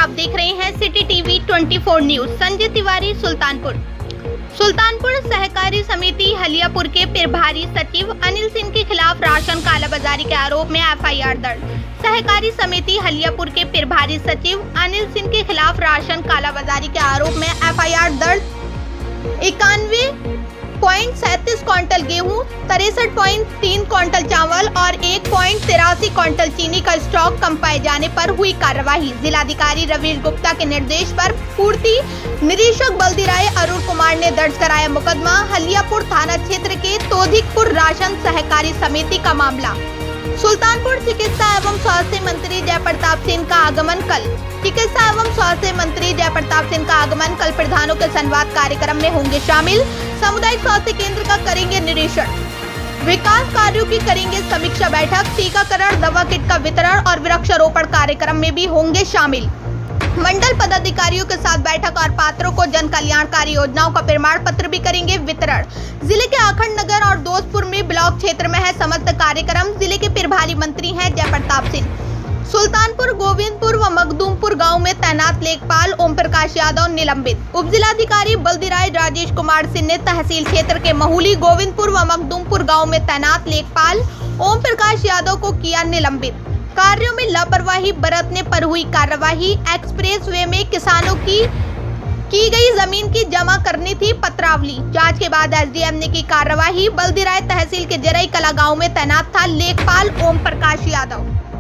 आप देख रहे हैं city TV 24 news. Sanjay Tiwari, Sultanpur सहकारी समिति हलियापुर के प्रभारी सचिव अनिल सिंह के खिलाफ राशन कालाबाजारी के आरोप में एफआईआर दर्ज। सहकारी समिति हलियापुर के प्रभारी सचिव अनिल सिंह के खिलाफ राशन कालाबाजारी के आरोप में एफआईआर दर्ज। 91.37 क्विंटल गेहूं, 63.3 क्विंटल चावल और 1.83 क्विंटल चीनी का स्टॉक कम पाए जाने पर हुई कार्रवाई। जिलाधिकारी रवीश गुप्ता के निर्देश पर पूर्ति निरीक्षक बल्दी राय अरुण कुमार ने दर्ज कराया मुकदमा। हलियापुर थाना क्षेत्र के तोधिकपुर राशन सहकारी समिति का मामला। सुल्तानपुर चिकित्सा एवं स्वास्थ्य मंत्री जयप्रताप सिंह का आगमन कल। चिकित्सा एवं स्वास्थ्य मंत्री जयप्रताप सिंह का आगमन कल प्रधानों के संवाद कार्यक्रम में होंगे शामिल। सामुदायिक स्वास्थ्य केंद्र का करेंगे निरीक्षण, विकास कार्यों की करेंगे समीक्षा बैठक। टीकाकरण, दवा किट का वितरण और वृक्षारोपण कार्यक्रम में भी होंगे शामिल। मंडल पदाधिकारियों के साथ बैठक और पात्रों को जन कल्याणकारी योजनाओं का प्रमाण पत्र भी करेंगे वितरण। जिले के आखंड नगर और दोस्तपुर में ब्लॉक क्षेत्र में है समस्त कार्यक्रम। जिले के प्रभारी मंत्री हैं जयप्रताप सिंह। सुल्तानपुर, गोविंदपुर व मखदूमपुर गांव में तैनात लेखपाल ओम प्रकाश यादव निलंबित। उप जिलाधिकारी बल्दी राय राजेश कुमार सिंह ने तहसील क्षेत्र के महूली, गोविंदपुर व मखदूमपुर गांव में तैनात लेखपाल ओम प्रकाश यादव को किया निलंबित। कार्यों में लापरवाही बरतने पर हुई कार्रवाई। एक्सप्रेसवे में किसानों की गई जमीन की जमा करनी थी पत्रावली। जांच के बाद एसडीएम ने की कार्रवाई। बल्दी राय तहसील के जरई कला गांव में तैनात था लेखपाल ओम प्रकाश यादव।